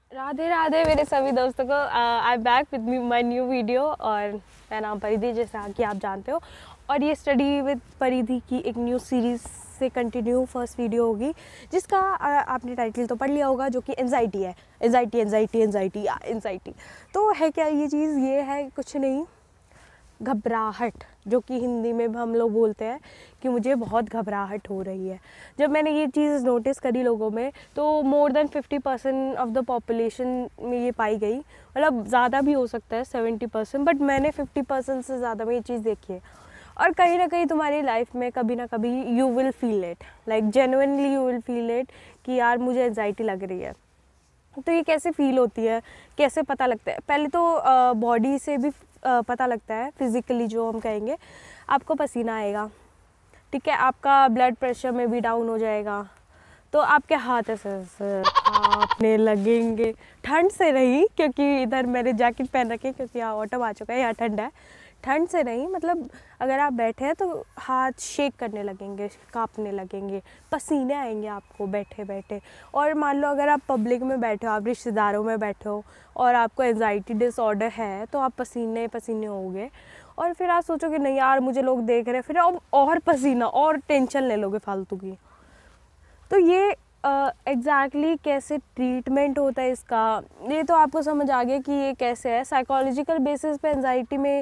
राधे राधे मेरे सभी दोस्तों को। I back with my new video और मेरा नाम परिधि, जैसा कि आप जानते हो। और ये स्टडी विद परिधि की एक न्यू सीरीज़ से कंटिन्यू फर्स्ट वीडियो होगी, जिसका आपने टाइटल तो पढ़ लिया होगा, जो कि एंजाइटी है। एंजाइटी एंजाइटी एंजाइटी एंजाइटी तो है क्या ये चीज़? ये है कुछ नहीं, घबराहट, जो कि हिंदी में हम लोग बोलते हैं कि मुझे बहुत घबराहट हो रही है। जब मैंने ये चीज़ नोटिस करी लोगों में, तो more than 50% of the population में ये पाई गई। मतलब ज़्यादा भी हो सकता है 70%, बट मैंने 50% से ज़्यादा में ये चीज़ देखी है। और कहीं ना कहीं तुम्हारी लाइफ में कभी ना कभी you will feel it, like genuinely you will feel it कि यार मुझे एंजाइटी लग रही है। तो ये कैसे फील होती है, कैसे पता लगता है? पहले तो बॉडी से भी पता लगता है, फिज़िकली जो हम कहेंगे। आपको पसीना आएगा, ठीक है, आपका ब्लड प्रेशर में भी डाउन हो जाएगा, तो आपके हाथ ऐसे कांपने लगेंगे। ठंड से नहीं, क्योंकि इधर मैंने जैकेट पहन रखी है, क्योंकि यहाँ ऑटम आ चुका है, यहाँ ठंड है। ठंड से नहीं, मतलब अगर आप बैठे हैं तो हाथ शेक करने लगेंगे, कांपने लगेंगे, पसीने आएंगे आपको बैठे बैठे। और मान लो अगर आप पब्लिक में बैठे हो, आप रिश्तेदारों में बैठे हो और आपको एंजाइटी डिसऑर्डर है, तो आप पसीने पसीने होगे। और फिर आप सोचोगे नहीं यार मुझे लोग देख रहे हैं, फिर आप और पसीना और टेंशन ले लोगे फालतू की। तो ये एग्जैक्टली कैसे ट्रीटमेंट होता है इसका, ये तो आपको समझ आ गया कि ये कैसे है। साइकोलॉजिकल बेसिस पे एंजाइटी में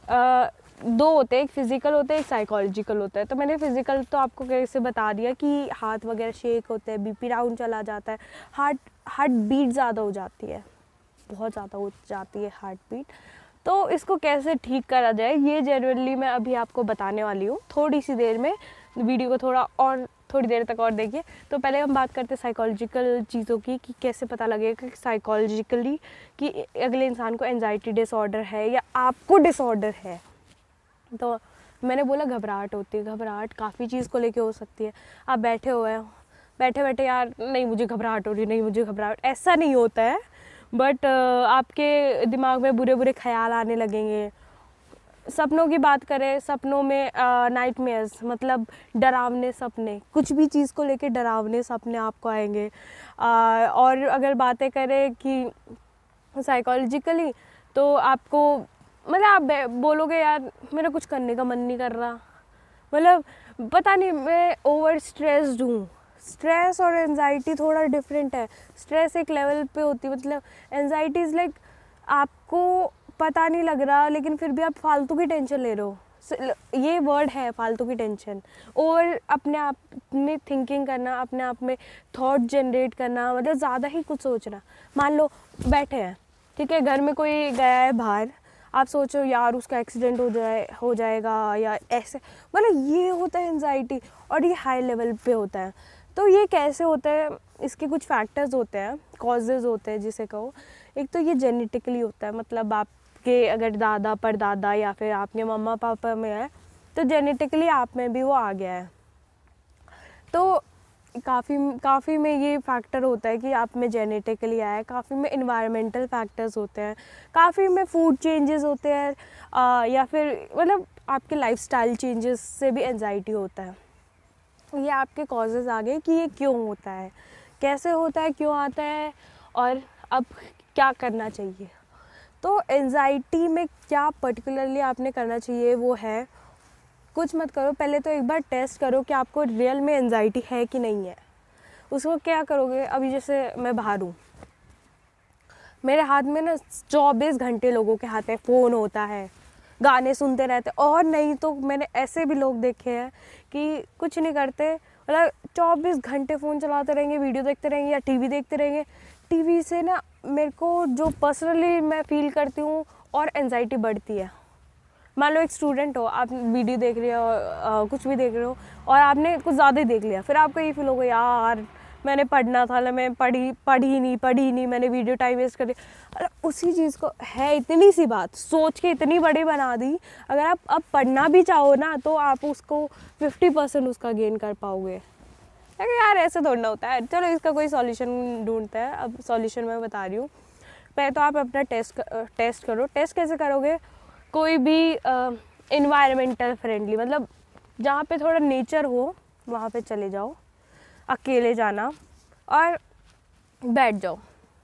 दो होते हैं, एक फिज़िकल होता है, एक साइकोलॉजिकल होता है। तो मैंने फिज़िकल तो आपको कैसे बता दिया कि हाथ वगैरह शेक होते हैं, बीपी डाउन चला जाता है, हार्ट बीट ज़्यादा हो जाती है, बहुत ज़्यादा हो जाती है हार्ट बीट। तो इसको कैसे ठीक करा जाए, ये जनरली मैं अभी आपको बताने वाली हूँ थोड़ी सी देर में। वीडियो को थोड़ी देर तक और देखिए। तो पहले हम बात करते हैं साइकोलॉजिकल चीज़ों की, कि कैसे पता लगेगा कि साइकोलॉजिकली कि अगले इंसान को एंजाइटी डिसऑर्डर है या आपको डिसऑर्डर है। तो मैंने बोला घबराहट होती है। घबराहट काफ़ी चीज़ को लेके हो सकती है। आप बैठे हुए हो, बैठे बैठे यार नहीं मुझे घबराहट हो रही, नहीं मुझे घबराहट, ऐसा नहीं होता है। बट आपके दिमाग में बुरे बुरे ख्याल आने लगेंगे। सपनों की बात करें, सपनों में नाइटमेयर्स, मतलब डरावने सपने, कुछ भी चीज़ को लेके डरावने सपने आपको आएंगे। और अगर बातें करें कि साइकोलॉजिकली, तो आपको मतलब आप बोलोगे यार मेरा कुछ करने का मन नहीं कर रहा, मतलब पता नहीं मैं ओवर स्ट्रेस्ड हूँ। स्ट्रेस और एंजाइटी थोड़ा डिफरेंट है। स्ट्रेस एक लेवल पे होती है, मतलब एंजाइटी इज़ लाइक आपको पता नहीं लग रहा, लेकिन फिर भी आप फालतू की टेंशन ले रहे हो। ये वर्ड है, फालतू की टेंशन। और अपने आप में थिंकिंग करना, अपने आप में थॉट जनरेट करना, मतलब ज़्यादा ही कुछ सोचना। मान लो बैठे हैं, ठीक है, घर में कोई गया है बाहर, आप सोचो यार उसका एक्सीडेंट हो जाएगा या ऐसे, मतलब ये होता है एंजाइटी। और ये हाई लेवल पे होता है। तो ये कैसे होता है, इसके कुछ फैक्टर्स होते हैं, कॉजेज़ होते हैं जिसे कहो। एक तो ये जेनेटिकली होता है, मतलब आपके अगर दादा परदादा या फिर आपके मम्मा पापा में है, तो जेनेटिकली आप में भी वो आ गया है। तो काफ़ी में ये फैक्टर होता है कि आप में जेनेटिकली आया है, काफ़ी में इन्वायरमेंटल फैक्टर्स होते हैं, काफ़ी में फूड चेंजेस होते हैं, या फिर मतलब आपके लाइफस्टाइल चेंजेस से भी एंजाइटी होता है। ये आपके कॉजेज़ आ गए कि ये क्यों होता है, कैसे होता है, क्यों आता है, और अब क्या करना चाहिए। तो एंजाइटी में क्या पर्टिकुलरली आपने करना चाहिए वो है, कुछ मत करो, पहले तो एक बार टेस्ट करो कि आपको रियल में एंजाइटी है कि नहीं है। उसको क्या करोगे, अभी जैसे मैं बाहर हूँ, मेरे हाथ में ना 24 घंटे लोगों के हाथ में फ़ोन होता है, गाने सुनते रहते। और नहीं तो मैंने ऐसे भी लोग देखे हैं कि कुछ नहीं करते, मतलब 24 घंटे फ़ोन चलाते रहेंगे, वीडियो देखते रहेंगे या टीवी देखते रहेंगे। टीवी से ना मेरे को जो पर्सनली मैं फ़ील करती हूँ और एंजाइटी बढ़ती है। मान लो एक स्टूडेंट हो, आप वीडियो देख रहे हो, कुछ भी देख रहे हो, और आपने कुछ ज़्यादा ही देख लिया, फिर आपको ये फील होगा यार मैंने पढ़ना था, मैं पढ़ी नहीं, मैंने वीडियो टाइम वेस्ट कर दिया। उसी चीज़ को है, इतनी सी बात सोच के इतनी बड़ी बना दी। अगर आप अब पढ़ना भी चाहो ना, तो आप उसको 50% उसका गेन कर पाओगे। अगर यार ऐसे थोड़ा होता है। चलो इसका कोई सॉल्यूशन ढूंढता है। अब सॉल्यूशन मैं बता रही हूँ। पहले तो आप अपना टेस्ट करो। टेस्ट कैसे करोगे, कोई भी इन्वायरमेंटल फ्रेंडली, मतलब जहाँ पे थोड़ा नेचर हो वहाँ पे चले जाओ, अकेले जाना और बैठ जाओ।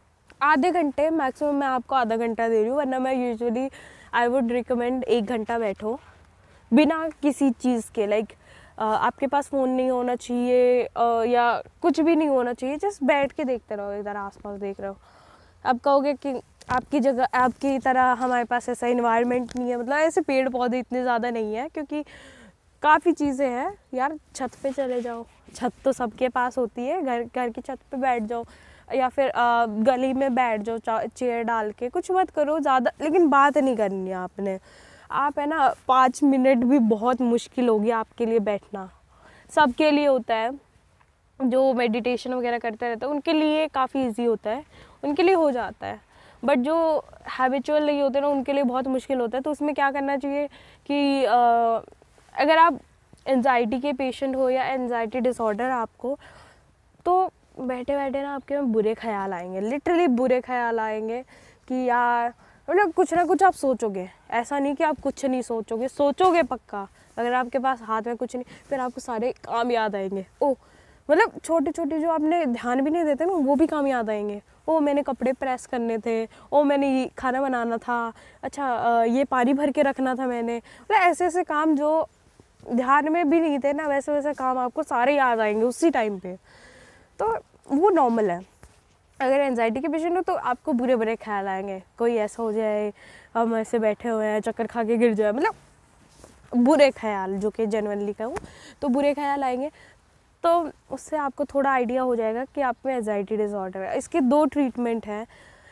आधे घंटे मैक्सिमम, मैं आपको आधा घंटा दे रही हूँ, वरना मैं यूजुअली आई वुड रिकमेंड 1 घंटा बैठो बिना किसी चीज़ के। लाइक आपके पास फ़ोन नहीं होना चाहिए या कुछ भी नहीं होना चाहिए, जस्ट बैठ के देखते रहो, इधर आसपास देख रहे हो। आप कहोगे कि आपकी जगह, आपकी तरह हमारे पास ऐसा इन्वायरमेंट नहीं है, मतलब ऐसे पेड़ पौधे इतने ज़्यादा नहीं है, क्योंकि काफ़ी चीज़ें हैं यार। छत पे चले जाओ, छत तो सबके पास होती है, घर की छत पे बैठ जाओ, या फिर गली में बैठ जाओ चेयर डाल के, कुछ मत करो ज़्यादा, लेकिन बात नहीं करनी है आपने। आप है ना 5 मिनट भी बहुत मुश्किल होगी आपके लिए बैठना। सबके लिए होता है, जो मेडिटेशन वगैरह करते रहते हैं उनके लिए काफ़ी इजी होता है, उनके लिए हो जाता है, बट जो हैबिचुअल नहीं होते ना उनके लिए बहुत मुश्किल होता है। तो उसमें क्या करना चाहिए कि अगर आप एंजाइटी के पेशेंट हो या एंजाइटी डिसऑर्डर आपको, तो बैठे बैठे ना आपके में बुरे ख्याल आएंगे, लिटरली बुरे ख्याल आएंगे कि यार, मतलब कुछ ना कुछ आप सोचोगे। ऐसा नहीं कि आप कुछ नहीं सोचोगे, सोचोगे पक्का। अगर आपके पास हाथ में कुछ नहीं, फिर आपको सारे काम याद आएंगे। ओह, मतलब छोटे छोटे जो आपने ध्यान भी नहीं देते ना, वो भी काम याद आएंगे। ओ मैंने कपड़े प्रेस करने थे, ओ मैंने ये खाना बनाना था, अच्छा ये पानी भर के रखना था मैंने, मतलब ऐसे ऐसे काम जो ध्यान में भी नहीं थे ना, वैसे वैसे काम आपको सारे याद आएंगे उसी टाइम पे। तो वो नॉर्मल है। अगर एंजाइटी के पेशेंट हो तो आपको बुरे बुरे ख्याल आएंगे, कोई ऐसा हो जाए, हम ऐसे बैठे हुए हैं चक्कर खा के गिर जाए, मतलब बुरे ख्याल, जो कि जेन्युइनली कहूँ तो बुरे ख्याल आएंगे। तो उससे आपको थोड़ा आइडिया हो जाएगा कि आप में एंजाइटी डिसऑर्डर है। इसके 2 ट्रीटमेंट हैं।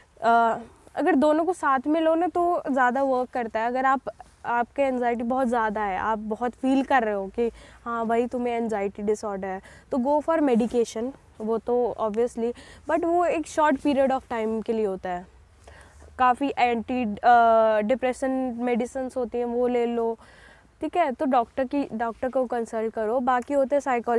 अगर दोनों को साथ में लो ना तो ज़्यादा वर्क करता है। अगर आपके एंजाइटी बहुत ज़्यादा है, आप बहुत फील कर रहे हो कि हाँ भाई तुम्हें एंजाइटी डिसऑर्डर है, तो गो फॉर मेडिकेशन, वो तो ऑब्वियसली, बट वो एक शॉर्ट पीरियड ऑफ टाइम के लिए होता है। काफ़ी एंटी डिप्रेशन मेडिसिन्स होती हैं, वो ले लो, ठीक है। तो डॉक्टर को कंसल्ट करो। बाकी होते हैं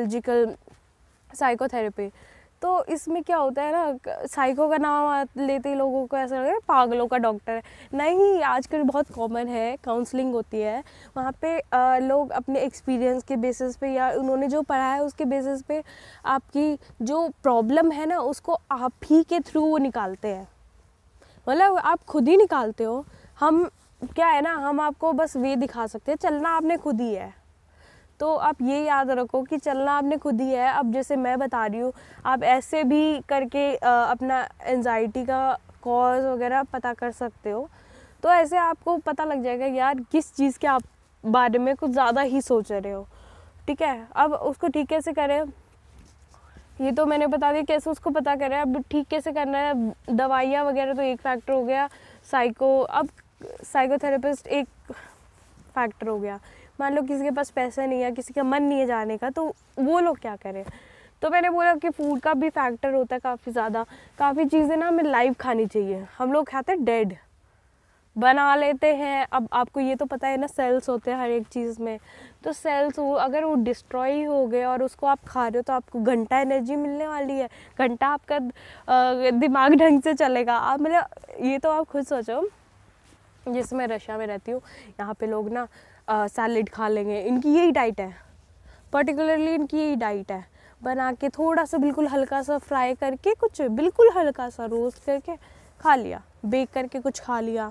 साइकोथेरेपी। तो इसमें क्या होता है ना, साइको का नाम लेते ही लोगों को ऐसा लगता है पागलों का डॉक्टर है। नहीं, आजकल बहुत कॉमन है, काउंसलिंग होती है वहाँ पे। लोग अपने एक्सपीरियंस के बेसिस पे या उन्होंने जो पढ़ा है उसके बेसिस पे आपकी जो प्रॉब्लम है ना उसको आप ही के थ्रू वो निकालते हैं, मतलब आप खुद ही निकालते हो। हम क्या है ना, हम आपको बस वे दिखा सकते हैं, चलना आपने खुद ही है। तो आप ये याद रखो कि चलना आपने खुद ही है। अब जैसे मैं बता रही हूँ, आप ऐसे भी करके अपना एंजाइटी का कॉज वगैरह पता कर सकते हो। तो ऐसे आपको पता लग जाएगा यार किस चीज़ के आप बारे में कुछ ज़्यादा ही सोच रहे हो, ठीक है। अब उसको ठीक कैसे करें, ये तो मैंने बता दिया कैसे उसको पता करें। अब ठीक कैसे करना है, दवाइयाँ वगैरह तो एक फैक्टर हो गया, अब साइकोथेरेपिस्ट एक फैक्टर हो गया। मान लो किसी के पास पैसा नहीं है, किसी का मन नहीं है जाने का, तो वो लोग क्या करें। तो मैंने बोला कि फूड का भी फैक्टर होता है काफ़ी ज़्यादा। काफ़ी चीज़ें ना हमें लाइव खानी चाहिए। हम लोग खाते हैं डेड, बना लेते हैं। अब आपको ये तो पता है ना, सेल्स होते हैं हर एक चीज़ में, तो सेल्स अगर वो डिस्ट्रॉय हो गए और उसको आप खा रहे हो तो आपको घंटा एनर्जी मिलने वाली है, घंटा आपका दिमाग ढंग से चलेगा। आप मतलब ये तो आप खुद सोचो, जैसे मैं रशिया में रहती हूँ, यहाँ पे लोग ना सैलेड खा लेंगे, इनकी यही डाइट है, पर्टिकुलरली इनकी यही डाइट है। बना के थोड़ा सा बिल्कुल हल्का सा फ्राई करके, कुछ बिल्कुल हल्का सा रोस्ट करके खा लिया, बेक करके कुछ खा लिया।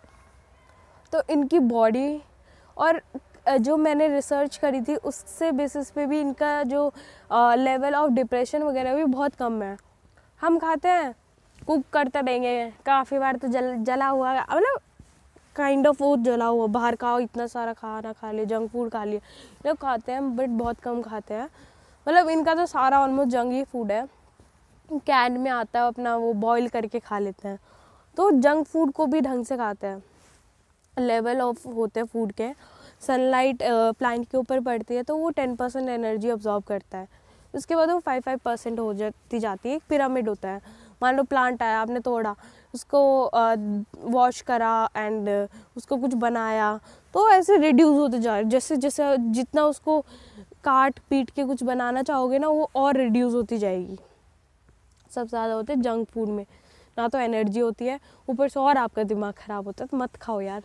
तो इनकी बॉडी, और जो मैंने रिसर्च करी थी उससे बेसिस पे भी इनका जो लेवल ऑफ डिप्रेशन वगैरह भी बहुत कम है। हम खाते हैं, कुक करते रहेंगे, काफ़ी बार तो जला हुआ, मतलब काइंड ऑफ वो जला हुआ, बाहर का इतना सारा खाना खा लिया, जंक फूड खा लिया, लोग खाते हैं बट बहुत कम खाते हैं। मतलब इनका तो सारा ऑलमोस्ट जंक ही फूड है, कैन में आता है अपना, वो बॉईल करके खा लेते हैं। तो जंक फूड को भी ढंग से खाते हैं। लेवल ऑफ होते हैं फूड के, सनलाइट प्लांट के ऊपर पड़ती है तो वो 10% एनर्जी अब्जॉर्ब करता है, उसके बाद वो 5% हो जाती है। एक पिरामिड होता है। मान लो प्लांट आया, आपने तोड़ा, उसको वॉश करा एंड उसको कुछ बनाया, तो ऐसे रिड्यूस होते जा रहे, जैसे जैसे जितना उसको काट पीट के कुछ बनाना चाहोगे ना, वो और रिड्यूस होती जाएगी। सबसे ज़्यादा होते हैं जंक फूड में, ना तो एनर्जी होती है, ऊपर से और आपका दिमाग ख़राब होता है। तो मत खाओ यार,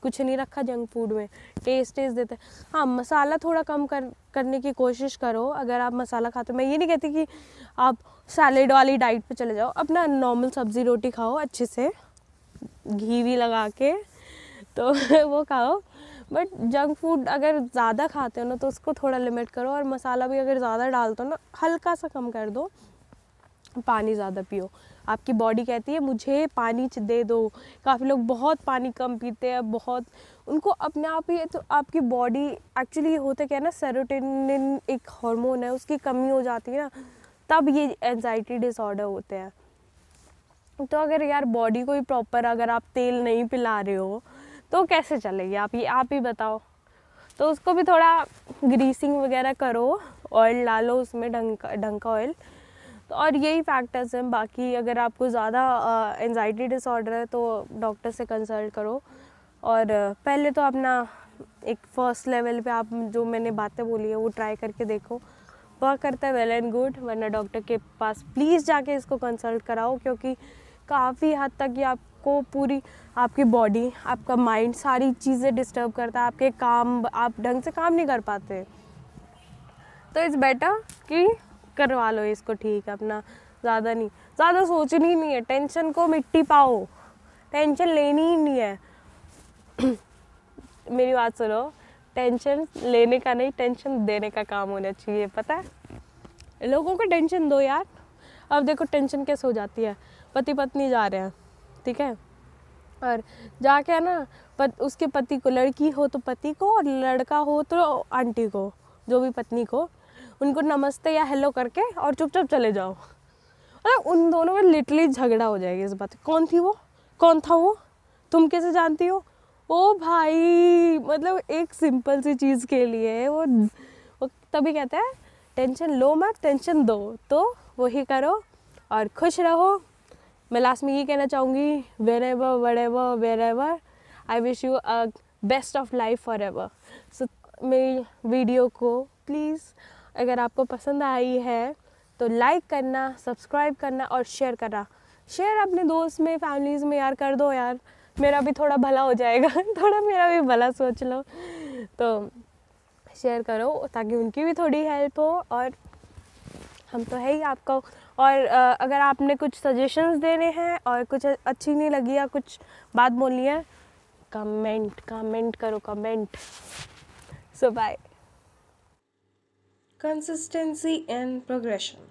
कुछ नहीं रखा जंक फूड में, टेस्ट देते हैं। हाँ, मसाला थोड़ा कम करने की कोशिश करो। अगर आप मसाला खाते हो, मैं ये नहीं कहती कि आप सैलेड वाली डाइट पे चले जाओ, अपना नॉर्मल सब्ज़ी रोटी खाओ अच्छे से, घी भी लगा के, तो वो खाओ। बट जंक फूड अगर ज़्यादा खाते हो ना तो उसको थोड़ा लिमिट करो, और मसाला भी अगर ज़्यादा डालते हो ना हल्का सा कम कर दो। पानी ज़्यादा पियो, आपकी बॉडी कहती है मुझे पानी दे दो। काफ़ी लोग बहुत पानी कम पीते हैं, बहुत उनको अपने आप ही, तो आपकी बॉडी एक्चुअली होता क्या है ना, सेरोटोनिन एक हार्मोन है, उसकी कमी हो जाती है ना, तब ये एंजाइटी डिसऑर्डर होते हैं। तो अगर यार बॉडी को ही प्रॉपर अगर आप तेल नहीं पिला रहे हो तो कैसे चलेगी, आप ही बताओ। तो उसको भी थोड़ा ग्रीसिंग वगैरह करो, ऑयल डालो उसमें, ढंग का ऑयल। तो और यही फैक्टर्स हैं। बाकी अगर आपको ज़्यादा एंजाइटी डिसऑर्डर है तो डॉक्टर से कंसल्ट करो। और पहले तो अपना एक फर्स्ट लेवल पे आप जो मैंने बातें बोली है वो ट्राई करके देखो, वर्क करता है वेल एंड गुड, वरना डॉक्टर के पास प्लीज़ जाके इसको कंसल्ट कराओ, क्योंकि काफ़ी हद तक ये आपको पूरी आपकी बॉडी, आपका माइंड, सारी चीज़ें डिस्टर्ब करता है। आपके काम, आप ढंग से काम नहीं कर पाते। तो इट्स बेटर कि करवा लो इसको ठीक है अपना, ज़्यादा नहीं, ज़्यादा सोचनी नहीं है, टेंशन को मिट्टी पाओ, टेंशन लेनी ही नहीं है। मेरी बात सुनो, टेंशन लेने का नहीं, टेंशन देने का काम होना चाहिए, पता है। लोगों को टेंशन दो यार। अब देखो टेंशन कैसे हो जाती है, पति पत्नी जा रहे हैं, ठीक है, और जाके है ना, उसके पति को, लड़की हो तो पति को, और लड़का हो तो आंटी को, जो भी पत्नी को, उनको नमस्ते या हेलो करके और चुपचाप चले जाओ। अरे उन दोनों में लिटरली झगड़ा हो जाएगा इस बात। कौन थी वो, कौन था वो, तुम कैसे जानती हो? ओ भाई, मतलब एक सिंपल सी चीज़ के लिए वो तभी कहते हैं टेंशन लो मत, टेंशन दो। तो वही करो और खुश रहो। मैं लास्ट में ये कहना चाहूँगी, wherever, whatever, wherever, I wish you a best of life forever. So मेरी वीडियो को प्लीज़ अगर आपको पसंद आई है तो लाइक करना, सब्सक्राइब करना और शेयर करना। शेयर अपने दोस्त में, फैमिलीज़ में यार कर दो यार, मेरा भी थोड़ा भला हो जाएगा। थोड़ा मेरा भी भला सोच लो, तो शेयर करो ताकि उनकी भी थोड़ी हेल्प हो। और हम तो है ही आपका। और अगर आपने कुछ सजेशंस देने हैं और कुछ अच्छी नहीं लगी या कुछ बात बोलनी है, कमेंट करो, comment. So bye. Consistency and progression.